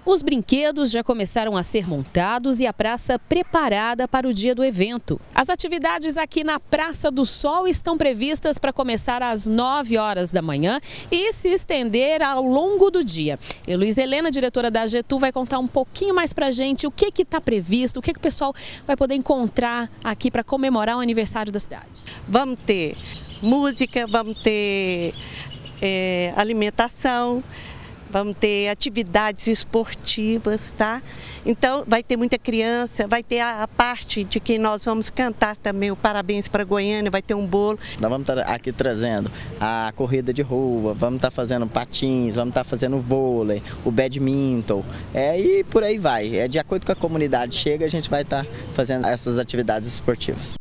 Os brinquedos já começaram a ser montados e a praça preparada para o dia do evento. As atividades aqui na Praça do Sol estão previstas para começar às 9 horas da manhã e se estender ao longo do dia. E Luiz Helena, diretora da AGETU, vai contar um pouquinho mais para a gente o que está previsto, o que o pessoal vai poder encontrar aqui para comemorar o aniversário da cidade. Vamos ter música, vamos ter alimentação, vamos ter atividades esportivas, tá? Então vai ter muita criança, vai ter a parte de que nós vamos cantar também o parabéns para Goiânia, vai ter um bolo. Nós vamos estar aqui trazendo a corrida de rua, vamos estar fazendo patins, vamos estar fazendo vôlei, o badminton, e por aí vai. De acordo com a comunidade chega, a gente vai estar fazendo essas atividades esportivas.